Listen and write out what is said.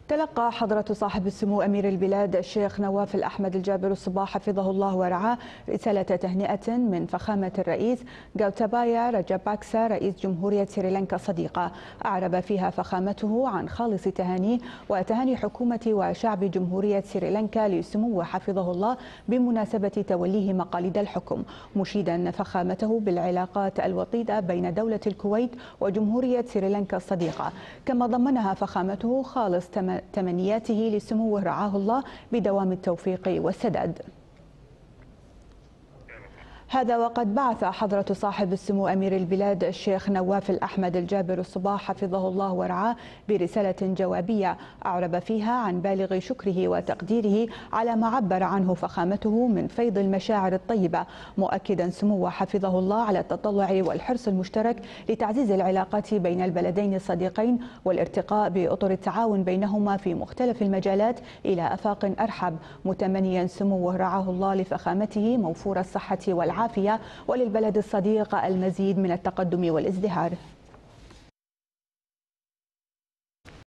تلقى حضرة صاحب السمو أمير البلاد الشيخ نواف الأحمد الجابر الصباح حفظه الله ورعاه رسالة تهنئة من فخامة الرئيس غوتابايا راجاباكسا رئيس جمهورية سريلانكا الصديقة، أعرب فيها فخامته عن خالص تهانيه وتهاني حكومة وشعب جمهورية سريلانكا لسموه حفظه الله بمناسبة توليه مقاليد الحكم، مشيدا فخامته بالعلاقات الوطيدة بين دولة الكويت وجمهورية سريلانكا الصديقة، كما ضمنها فخامته خالص تمنياته لسموه رعاه الله بدوام التوفيق والسداد. هذا وقد بعث حضرة صاحب السمو أمير البلاد الشيخ نواف الأحمد الجابر الصباح حفظه الله ورعاه برسالة جوابية أعرب فيها عن بالغ شكره وتقديره على ما عبر عنه فخامته من فيض المشاعر الطيبة، مؤكدا سموه حفظه الله على التطلع والحرص المشترك لتعزيز العلاقات بين البلدين الصديقين والارتقاء بأطر التعاون بينهما في مختلف المجالات إلى آفاق أرحب، متمنيا سموه رعاه الله لفخامته موفور الصحة والعافية وللبلد الصديق المزيد من التقدم والازدهار.